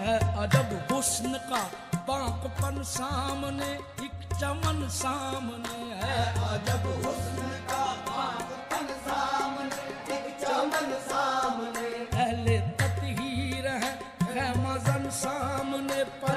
है अजब हुस्न का बांकपन सामने, एक चमन सामने है अजब हुस्न का बांकपन सामने, एक चमन सामने। अहले तत्हीर है खैमाजन सामने, पर